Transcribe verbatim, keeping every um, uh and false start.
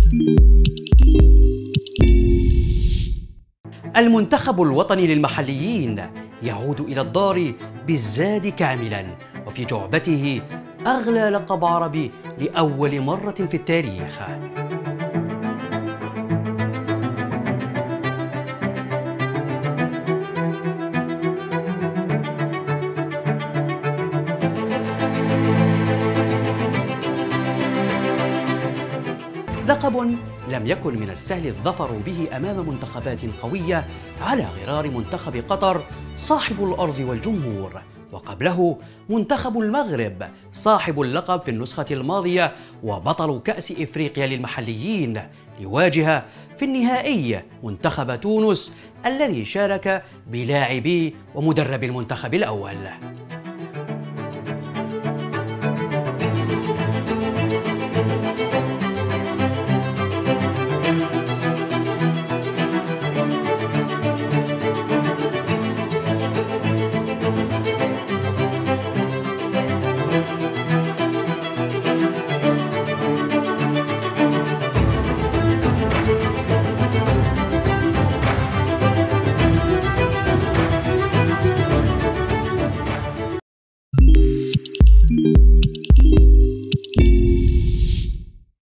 المنتخب الوطني للمحليين يعود إلى الدار بالزاد كاملاً، وفي جعبته أغلى لقب عربي لأول مرة في التاريخ. لقب لم يكن من السهل الظفر به أمام منتخبات قوية على غرار منتخب قطر صاحب الأرض والجمهور، وقبله منتخب المغرب صاحب اللقب في النسخة الماضية وبطل كأس إفريقيا للمحليين، ليواجه في النهائي منتخب تونس الذي شارك بلاعبي ومدرب المنتخب الأول.